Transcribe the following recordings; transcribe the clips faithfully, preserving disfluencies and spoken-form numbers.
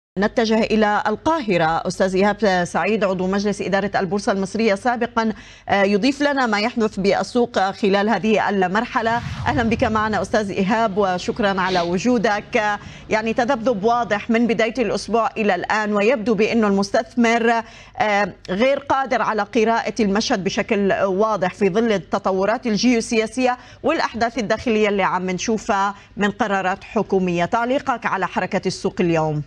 نتجه إلى القاهرة. أستاذ إيهاب سعيد عضو مجلس إدارة البورصة المصرية سابقا يضيف لنا ما يحدث بالسوق خلال هذه المرحلة. أهلا بك معنا أستاذ إيهاب وشكرا على وجودك. يعني تذبذب واضح من بداية الأسبوع إلى الآن، ويبدو بأنه المستثمر غير قادر على قراءة المشهد بشكل واضح في ظل التطورات الجيوسياسية والأحداث الداخلية اللي عم نشوفها من قرارات حكومية. تعليقك على حركة السوق اليوم؟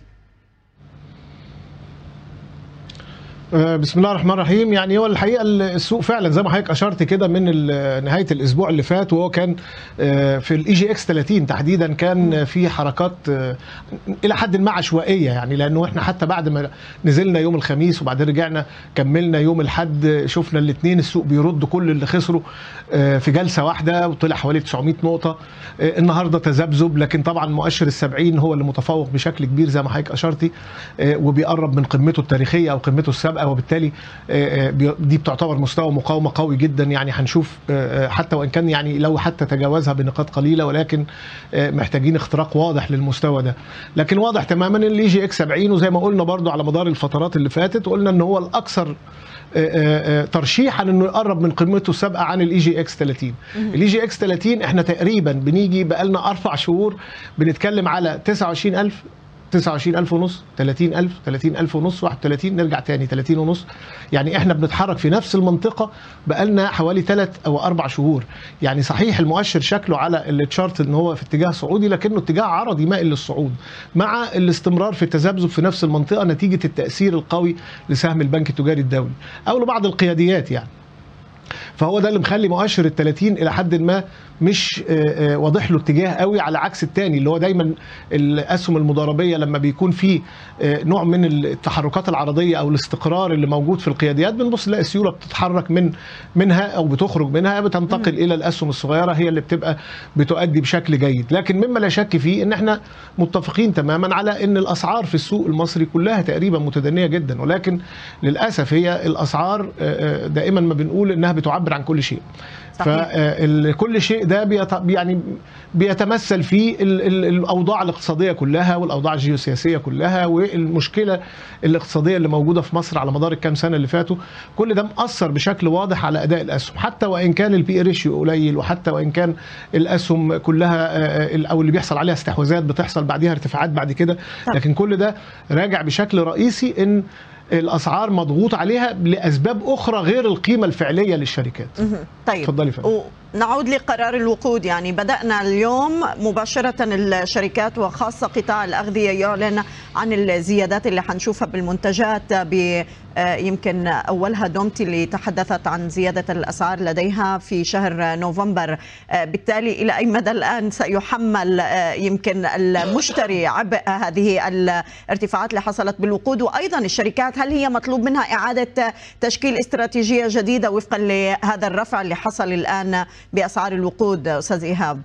بسم الله الرحمن الرحيم. يعني هو الحقيقه السوق فعلا زي ما حضرتك اشرت كده من نهايه الاسبوع اللي فات، وهو كان في الاي جي اكس ثلاثين تحديدا كان في حركات الى حد ما عشوائيه، يعني لانه احنا حتى بعد ما نزلنا يوم الخميس وبعدين رجعنا كملنا يوم الاحد، شفنا الاثنين السوق بيرد كل اللي خسروا في جلسه واحده وطلع حوالي تسعمائة نقطه. النهارده تذبذب، لكن طبعا مؤشر السبعين هو اللي متفوق بشكل كبير زي ما حضرتك اشرتي، وبيقرب من قمته التاريخيه او قمته السابقه، وبالتالي دي بتعتبر مستوى مقاومه قوي جدا. يعني هنشوف حتى وان كان يعني لو حتى تجاوزها بنقاط قليله، ولكن محتاجين اختراق واضح للمستوى ده. لكن واضح تماما ان الاي جي اكس سبعين، وزي ما قلنا برضو على مدار الفترات اللي فاتت قلنا ان هو الاكثر ترشيحا انه يقرب من قمته السابقه عن الاي جي اكس ثلاثين. الاي جي اكس ثلاثين احنا تقريبا بنيجي بقالنا اربع شهور بنتكلم على تسعة وعشرين ألف تسعة وعشرين ألف ونص، ثلاثين ألف ثلاثين ألف ونص، واحد وثلاثين، نرجع تاني ثلاثين ونص. يعني احنا بنتحرك في نفس المنطقه بقالنا حوالي ثلاث او اربع شهور. يعني صحيح المؤشر شكله على التشارت ان هو في اتجاه صعودي، لكنه اتجاه عرضي مائل للصعود مع الاستمرار في التذبذب في نفس المنطقه نتيجه التاثير القوي لسهم البنك التجاري الدولي او لبعض القياديات. يعني فهو ده اللي مخلي مؤشر ال ثلاثين الى حد ما مش واضح له اتجاه قوي، على عكس الثاني اللي هو دايما الاسهم المضاربيه لما بيكون في نوع من التحركات العرضيه او الاستقرار اللي موجود في القياديات، بنبص نلاقي السيوله بتتحرك من منها او بتخرج منها، بتنتقل الى الاسهم الصغيره هي اللي بتبقى بتؤدي بشكل جيد. لكن مما لا شك فيه ان احنا متفقين تماما على ان الاسعار في السوق المصري كلها تقريبا متدنيه جدا، ولكن للاسف هي الاسعار دائما ما بنقول انها بتعبر عن كل شيء. فكل شيء ده بيت يعني بيتمثل في الاوضاع الاقتصاديه كلها والاوضاع الجيوسياسيه كلها والمشكله الاقتصاديه اللي موجوده في مصر على مدار الكام سنه اللي فاتوا. كل ده مأثر بشكل واضح على اداء الاسهم، حتى وان كان البي ريشيو قليل، وحتى وان كان الاسهم كلها او اللي بيحصل عليها استحواذات بتحصل بعديها ارتفاعات بعد كده، لكن كل ده راجع بشكل رئيسي ان الاسعار مضغوط عليها لاسباب اخرى غير القيمه الفعليه للشركات. طيب اتفضلي فندم. نعود لقرار الوقود. يعني بدأنا اليوم مباشرة الشركات وخاصة قطاع الأغذية يعلن عن الزيادات اللي حنشوفها بالمنتجات، ب يمكن أولها دومتي اللي تحدثت عن زيادة الأسعار لديها في شهر نوفمبر. بالتالي إلى أي مدى الآن سيحمل يمكن المشتري عبء هذه الارتفاعات اللي حصلت بالوقود؟ وأيضا الشركات هل هي مطلوب منها إعادة تشكيل استراتيجية جديدة وفقا لهذا الرفع اللي حصل الآن بأسعار الوقود أستاذ إيهاب؟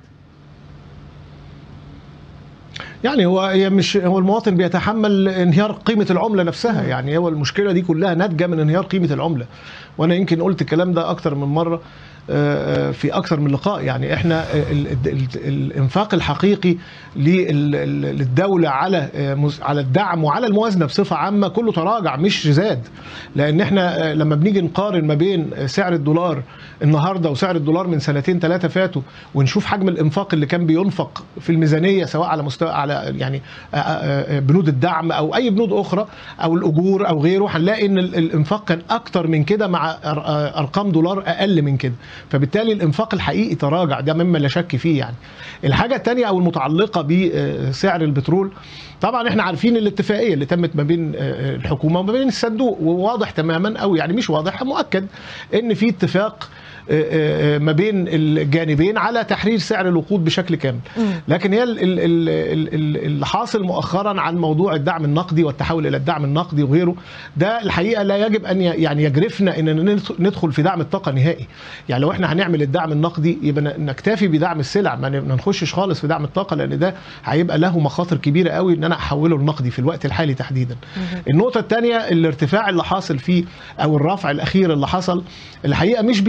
يعني هو هي مش هو المواطن بيتحمل انهيار قيمه العمله نفسها. يعني هو المشكله دي كلها ناتجه من انهيار قيمه العمله، وانا يمكن قلت الكلام ده اكتر من مره في اكثر من لقاء. يعني احنا الانفاق الحقيقي للدوله على على الدعم وعلى الموازنه بصفه عامه كله تراجع مش زاد، لان احنا لما بنيجي نقارن ما بين سعر الدولار النهارده وسعر الدولار من سنتين ثلاثه فاتوا، ونشوف حجم الانفاق اللي كان بينفق في الميزانيه سواء على مستوى على يعني بنود الدعم او اي بنود اخرى او الاجور او غيره، هنلاقي ان الانفاق كان اكتر من كده مع ارقام دولار اقل من كده، فبالتالي الانفاق الحقيقي تراجع، ده مما لا شك فيه. يعني الحاجه الثانيه او المتعلقه بسعر البترول، طبعا احنا عارفين الاتفاقيه اللي تمت ما بين الحكومه وما بين الصندوق، وواضح تماما او يعني مش واضح مؤكد ان في اتفاق ما بين الجانبين على تحرير سعر الوقود بشكل كامل. لكن هي اللي حاصل مؤخرا عن موضوع الدعم النقدي والتحول الى الدعم النقدي وغيره، ده الحقيقه لا يجب ان يعني يجرفنا اننا ندخل في دعم الطاقه نهائي. يعني لو احنا هنعمل الدعم النقدي يبقى نكتفي بدعم السلع، ما نخشش خالص في دعم الطاقه، لان ده هيبقى له مخاطر كبيره قوي ان انا احوله لنقدي في الوقت الحالي تحديدا. النقطه الثانيه الارتفاع اللي حاصل فيه او الرفع الاخير اللي حصل الحقيقه مش بيتماشى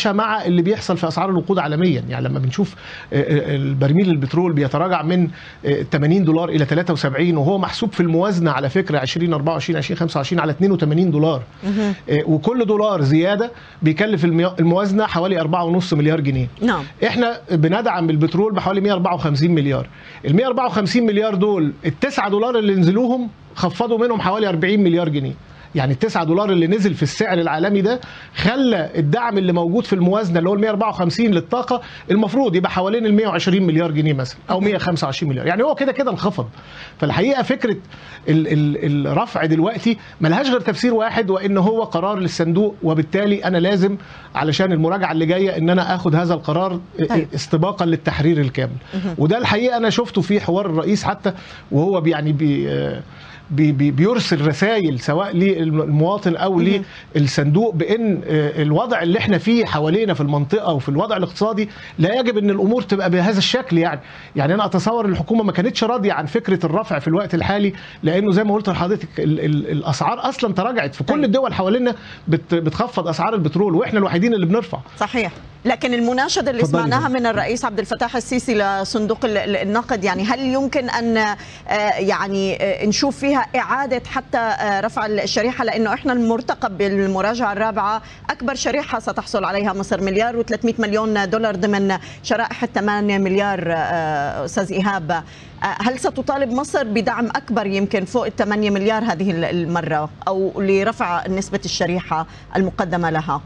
يتماشى مع اللي بيحصل في اسعار الوقود عالميا. يعني لما بنشوف البرميل البترول بيتراجع من ثمانين دولار الى ثلاثة وسبعين، وهو محسوب في الموازنه على فكره ألفين وأربعة وعشرين ألفين وخمسة وعشرين على اثنين وثمانين دولار، وكل دولار زياده بيكلف الموازنه حوالي أربعة ونص مليار جنيه. نعم. احنا بندعم البترول بحوالي مئة وأربعة وخمسين مليار. ال مئة وأربعة وخمسين مليار دول التسعة دولار اللي نزلوهم خفضوا منهم حوالي أربعين مليار جنيه. يعني التسعة دولار اللي نزل في السعر العالمي ده خلى الدعم اللي موجود في الموازنه اللي هو ال مئة وأربعة وخمسين للطاقه المفروض يبقى حوالين ال مئة وعشرين مليار جنيه مثلا، او مئة وخمسة وعشرين مليار. يعني هو كده كده انخفض. فالحقيقه فكره ال ال الرفع دلوقتي ملهاش غير تفسير واحد، وان هو قرار للصندوق، وبالتالي انا لازم علشان المراجعه اللي جايه ان انا اخد هذا القرار استباقا للتحرير الكامل. وده الحقيقه انا شفته في حوار الرئيس حتى، وهو يعني بي بي بيرسل رسائل سواء للمواطن او للصندوق بان الوضع اللي احنا فيه حوالينا في المنطقه وفي الوضع الاقتصادي لا يجب ان الامور تبقى بهذا الشكل. يعني يعني انا اتصور الحكومه ما كانتش راضيه عن فكره الرفع في الوقت الحالي، لانه زي ما قلت لحضرتك ال ال الاسعار اصلا تراجعت في كل الدول حوالينا، بت بتخفض اسعار البترول واحنا الوحيدين اللي بنرفع. صحيح. لكن المناشده اللي سمعناها من الرئيس عبد الفتاح السيسي لصندوق النقد، يعني هل يمكن ان يعني نشوف فيها اعاده حتى رفع الشريحه؟ لانه احنا المرتقب بالمراجعه الرابعه اكبر شريحه ستحصل عليها مصر مليار وثلاثمئة مليون دولار ضمن شرائح الثمانية مليار. استاذ ايهاب، هل ستطالب مصر بدعم اكبر يمكن فوق الثمانية مليار هذه المره، او لرفع نسبه الشريحه المقدمه لها؟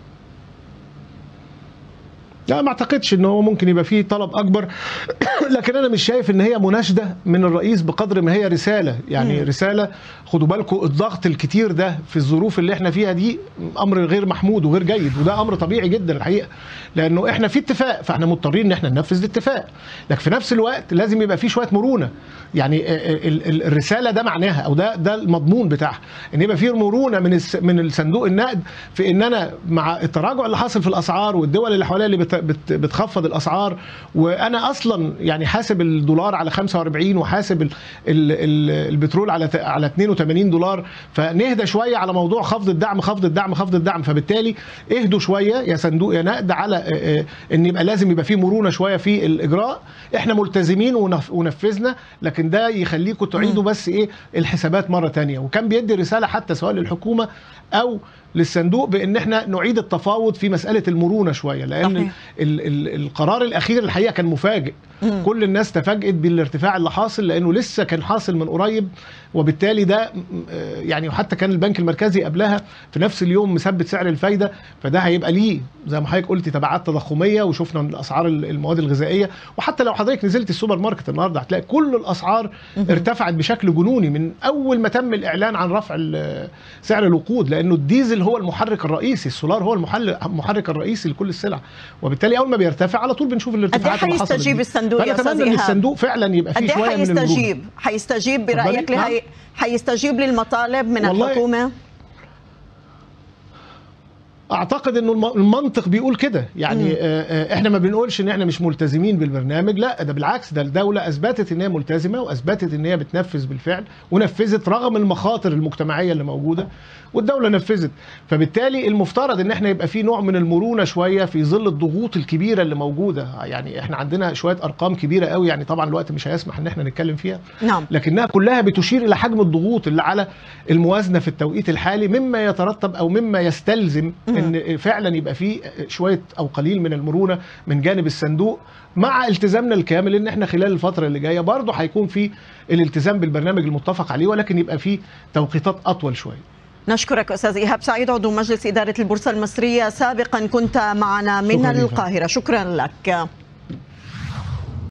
لا، ما اعتقدش ان هو ممكن يبقى فيه طلب اكبر لكن انا مش شايف ان هي مناشده من الرئيس بقدر ما هي رساله. يعني مم. رساله خدوا بالكم الضغط الكتير ده في الظروف اللي احنا فيها دي امر غير محمود وغير جيد، وده امر طبيعي جدا الحقيقه، لانه احنا في اتفاق فاحنا مضطرين ان احنا ننفذ الاتفاق، لكن في نفس الوقت لازم يبقى في شويه مرونه. يعني الرساله ده معناها او ده ده المضمون بتاعها ان يبقى في مرونه من من الصندوق النقد في ان انا مع التراجع اللي حاصل في الاسعار والدول اللي حواليا اللي بتخفض الاسعار، وانا اصلا يعني حاسب الدولار على خمسة وأربعين وحاسب ال ال البترول على على اثنين وثمانين دولار، فنهدى شويه على موضوع خفض الدعم خفض الدعم خفض الدعم. فبالتالي اهدوا شويه يا صندوق يا نقد على ان يبقى لازم يبقى في مرونه شويه في الاجراء. احنا ملتزمين ونفذنا، لكن ده يخليكم تعيدوا بس ايه الحسابات مره ثانيه. وكان بيدي رساله حتى سواء للحكومه او للصندوق بان احنا نعيد التفاوض في مساله المرونه شويه، لان ال ال القرار الاخير الحقيقه كان مفاجئ. مم. كل الناس تفاجئت بالارتفاع اللي حاصل لانه لسه كان حاصل من قريب، وبالتالي ده يعني حتى كان البنك المركزي قبلها في نفس اليوم مثبت سعر الفايده، فده هيبقى ليه زي ما حضرتك قلتي تبعات تضخميه. وشفنا من اسعار المواد الغذائيه، وحتى لو حضرتك نزلت السوبر ماركت النهارده هتلاقي كل الاسعار مم. ارتفعت بشكل جنوني من اول ما تم الاعلان عن رفع سعر الوقود، لانه الديزل هو المحرك الرئيسي، السولار هو المحرك الرئيسي لكل السلع، وبالتالي اول ما بيرتفع على طول بنشوف الارتفاعات اللي حصلت. هيستجيب الصندوق يا استاذ ايهاب؟ الصندوق فعلا يبقى فيه شويه من هيستجيب هيستجيب برايك لهي هيستجيب للمطالب من الحكومه؟ اعتقد انه المنطق بيقول كده. يعني مم. احنا ما بنقولش ان احنا مش ملتزمين بالبرنامج، لا ده بالعكس، ده الدوله اثبتت ان هي ملتزمه واثبتت ان هي بتنفذ بالفعل، ونفذت رغم المخاطر المجتمعيه اللي موجوده، والدوله نفذت. فبالتالي المفترض ان احنا يبقى في نوع من المرونه شويه في ظل الضغوط الكبيره اللي موجوده. يعني احنا عندنا شويه ارقام كبيره قوي، يعني طبعا الوقت مش هيسمح ان احنا نتكلم فيها، نعم، لكنها كلها بتشير الى حجم الضغوط اللي على الموازنه في التوقيت الحالي، مما يترتب او مما يستلزم ان فعلا يبقى في شويه او قليل من المرونه من جانب الصندوق، مع التزامنا الكامل ان احنا خلال الفتره اللي جايه برضه هيكون في الالتزام بالبرنامج المتفق عليه، ولكن يبقى في توقيتات اطول شويه. نشكرك استاذ ايهاب سعيد، عضو مجلس اداره البورصه المصريه سابقا، كنت معنا من القاهره. شكرا لك.